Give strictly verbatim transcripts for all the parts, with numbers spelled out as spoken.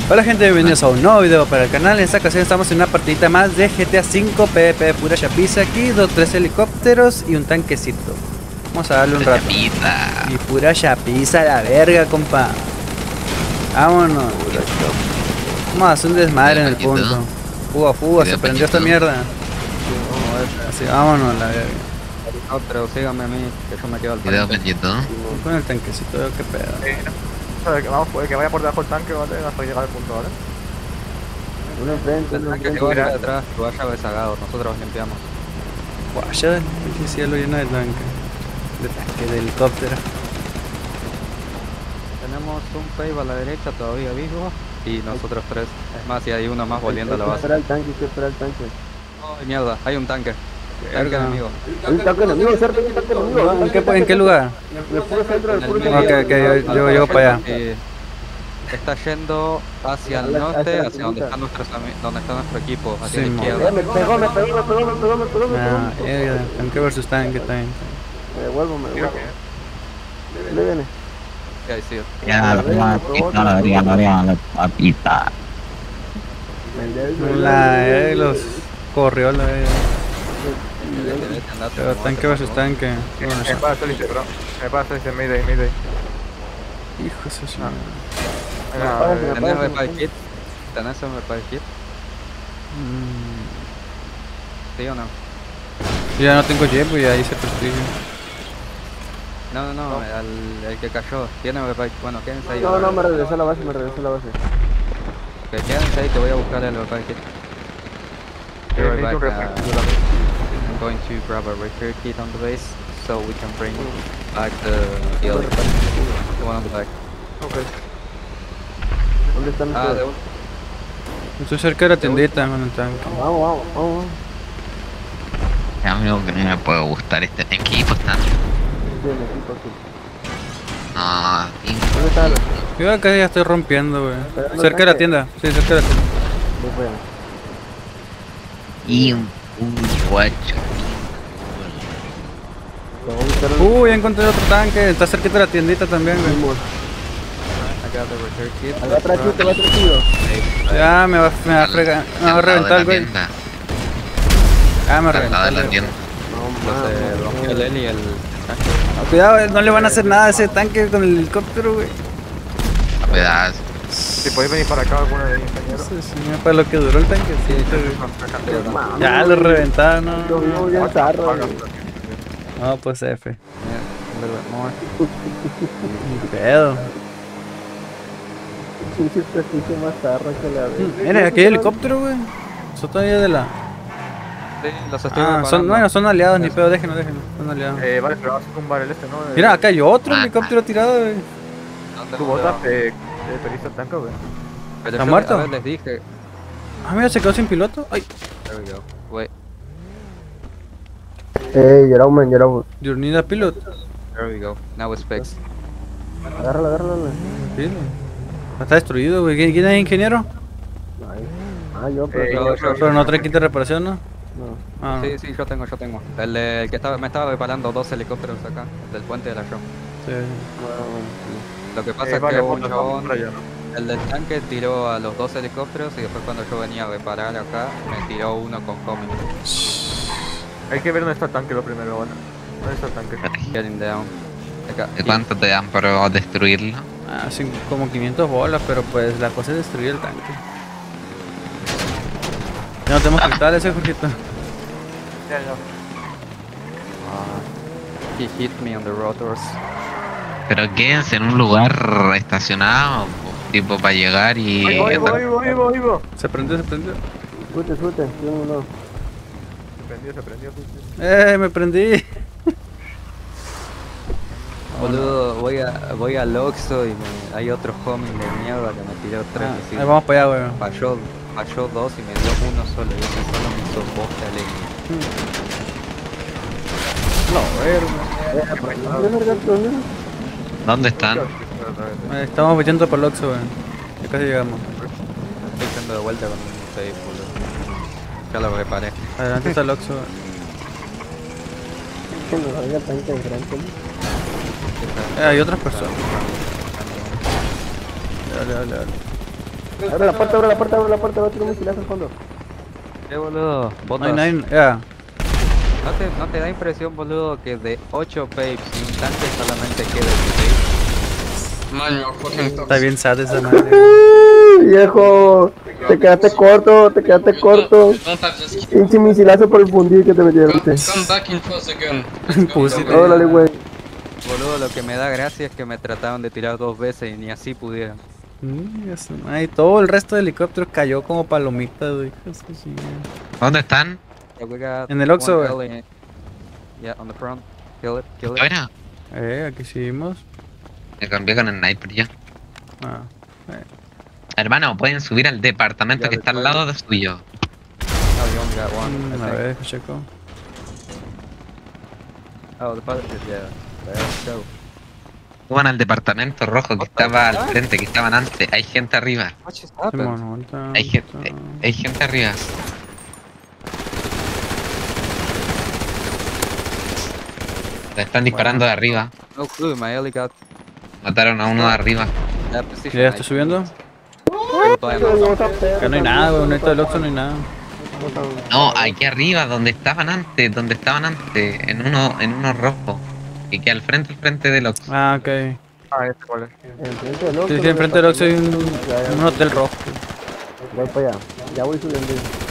Hola gente, bienvenidos a un nuevo video para el canal. En esta ocasión estamos en una partidita más de G T A cinco PvP pura chapiza. Aquí dos, tres helicópteros y un tanquecito. Vamos a darle un rato. Chapita. Y pura chapiza a la verga, compa. Vámonos. Vamos a hacer un desmadre en el punto. Fuga, fuga, se prendió esta mierda. Así, vámonos a la verga. No, pero síganme a mí, que yo me quedo al Video frente. bendito. Con el tanquecito, veo qué pedo. Vamos, pues, que vaya por debajo del tanque, ¿vale? Hasta llegar al punto, ¿vale? Uno enfrente, El uno tanque que enfrente. vaya detrás, que vaya rezagado, nosotros limpiamos. Guaya, el cielo lleno de tanque. De tanque, de helicóptero. Tenemos un Pave a la derecha todavía vivo y nosotros tres. Es más, y hay uno más volviendo a la Hay que base. esperar el tanque, hay que esperar el tanque. Oh, mierda, hay un tanque. Tanque Verga. enemigo. Hay un tanque enemigo, cerca, hay un tanque enemigo. ¿En qué, en qué lugar? En el puro centro, del En puro el centro. medio. Ok, ok, yo, yo llego para allá. Eh, Está yendo hacia el Hacia la- norte, hacia la hacia donde punta. está, nuestros ami- donde está nuestro equipo, hacia Sí, la mo. Eh, izquierda. me pegó, me pegó, me pegó, me pegó, me pegó, me pegó. Ah, verga, tanque versus tanque también. Me devuelvo, me devuelvo. Le viene. Sí, ahí sí. Ya, la papita, la haría, la haría, la papita. La, eh, los corrió la verga. Vete, vete, andate, Pero andate, tanque versus andate. tanque. Bueno, Me pasa, dice, bro. Me pasa, dice, Mayday, Mayday. hijo de su madre. Venga, eh, ¿Tenés repair kit? ¿Tenés un repair kit? Mm, ¿Sí o no? Yo ya no tengo jet, pues ya hice prestigio. No, no, no, el, el que cayó. Tiene un repair. Bueno, quédense ahí. No, no, me regresé a la base, me regresé a la base. Que quédense ahí, te voy a buscar el repair kit. Be eh, right necesito back, un uh, refresco también. I'm going to grab a repair kit on the base so we can bring back the, the other the one on the back. Ok. ¿Dónde están Ah, de ustedes? un... Estoy cerca de la tiendita con el tanque. Vamos, vamos, vamos. Ya, amigo, que no me puede gustar este equipo. Está. Sí, el equipo aquí. No, tío. ¿Dónde está? Voy Yo acá ya estoy rompiendo, güey. Cerca de la tienda, sí, cerca de la tienda. para allá. Y un puño, guacho. Vamos a buscar un- Uy, ya encontré otro tanque. Está cerquita de la tiendita también, güey. Vimos. I got the repair kit. Acá atrás, tío, te va a hacer tiro. Ya me va, me va a fregar. Me va a reventar, güey. Tienda, Ah, me al lado de reventó. la güey. tienda. No, No se rompió el Eli y el... Cuidado, güey, no le van a hacer nada a ese tanque con el helicóptero, güey. A pedazos. Si podéis venir para acá, alguno de mis compañeros. Sí, sí, mira, para lo que duró el tanquecito, güey. mames. Ya lo reventaron, no. Yo vivo bien zarro, güey. No, pues F. Yeah, a little bit more. Ni pedo. Sí, sí, prestigio más zarro que la vez. Mira, aquí hay helicóptero, güey. Eso todavía de la. Sí, los estoy Ah, son, reparando. bueno, son aliados, ni pedo, déjenlo, déjenlo. Son aliados. Eh, vale, pero vas a tumbar el este, ¿no? Eh, Mira, acá hay otro Ah, helicóptero tirado, güey. ¿Dónde ¿Tu lo bota veo? te pediste el tanque, güey? Pero ¿Está yo- muerto? A ver, les dije. Ah, mira, se quedó sin piloto. Ay, There we go. Wait, Ey, Jerome, Jerome. you need a pilot. there we go. Now it's fixed. Agárralo, agárralo. Sí, está destruido, güey. ¿Quién, quién es ingeniero? Ahí. Ah, yo, pero. Eh, Yo- yo- Pero no trae kit de reparación, ¿no? No. Ah, Sí, sí, yo tengo, yo tengo. El, de- el que estaba, me estaba reparando dos helicópteros acá, del puente de la show. sí. Lo que pasa Eh, es vale, que un vamos chabón, para allá, ¿no? el del tanque tiró a los dos helicópteros y después cuando yo venía a reparar acá, me tiró uno con homing. Hay que ver dónde está el tanque lo primero, ¿vale? ¿Dónde está el tanque? Getting down. Acá. ¿De cuánto te dan para destruirlo? Ah, sí, como quinientas bolas, pero pues la cosa es destruir el tanque. Ya no tenemos cristales, ese Jorgito. Ya, ya. Ah, he hit me on the rotors. Pero quédense en un lugar estacionado, tipo para llegar y... Ahí voy, ahí voy, ahí voy, ahí voy, ahí voy. Se prendió, se prendió. Sute, sute. Sí, uno. Se prendió, se prendió. sí, sí. Eh, me prendí. Boludo, voy a voy al Oxxo y me, hay otro homing de mierda que me tiró tres Ah, misiles. ahí vamos para allá, güey. Falló, falló dos y me dio uno solo y ese solo me hizo bosta alegre. No, verga. ¿Dónde verga tú, no? ¿Dónde están? Eh, Estamos yendo para el Oxxo, güey. Ya casi llegamos. Estoy yendo de vuelta con un safe, boludo. Ya lo reparé. Adelante está el Oxxo, güey. Que nos salga el tanque de frente. Eh, hay otras personas. Dale, dale, dale. Abre la puerta, abre la puerta, abre la puerta, va a tirar un missilazo al fondo. Eh, boludo. No Botas. hay nadie. Ya. ¿No te, ¿No te da impresión, boludo, que de ocho papes y un tanque solamente queda seis? Man, you're fucking Está bien sad esa madre. ¡Ay, viejo! Te quedaste corto, te quedaste corto. You don't have this. Pinche misilazo por el fundir que te metieron. Come, come back in close again. Let's go. Pusiste. Órale, güey. Boludo, lo que me da gracia es que me trataron de tirar dos veces y ni así pudieron. Mm, ya se- Ay, todo el resto del helicóptero cayó como palomitas, güey. Eso sí. ¿Dónde están? Yeah, we got En el Oxxo, one güey. L in- Yeah, on the front. Kill it, kill it. Afuera. Eh, aquí seguimos. Me cambié con el sniper ya. Ah. Hermano, pueden subir al departamento Ya, que está al lado de suyo. Oh, you only got one. I Mm, a think. ver, checo. Oh, the pilot, yeah. Let's go. Suban al departamento rojo que estaba al frente, que estaban antes. Hay gente arriba. What just Simón, happened? aguanta, Hay gente, aguanta. hay gente arriba. Le están disparando de arriba. No clue, my Ellie got Mataron a uno de arriba. that position. ¿Ya I estoy subiendo? couldn't plan on. Acá no hay nada, güey. No hay todo el Oxxo, no hay nada. No, aquí arriba, donde estaban antes, donde estaban antes, en uno, en uno rojo. Que queda al frente, al frente del Oxxo. Ah, ok. Ah, este cuál es. Enfrente del Oxxo, Sí, sí, enfrente del Oxxo hay un, Ya, ya. un hotel rojo. Voy para allá. Ya voy subiendo.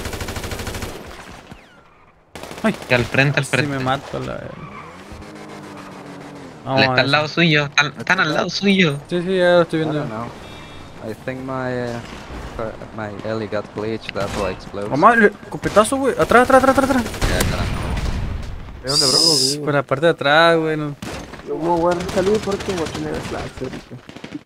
Que al frente, al Si frente. me mato, la verga. Le Vamos a está ver. al lado suyo, están, están al lado suyo. Sí, sí, ya lo estoy I viendo. don't know. I think my uh, car- my Ellie got glitched. That's why it explodes. Mamá, le- copetazo, güey. Atrás, atrás, atrás, atrás, atrás. Yeah, I don't know. ¿De dónde, bro? Por la parte de atrás, güey. No. Yo me voy a salir porque voy a tener flash ahorita.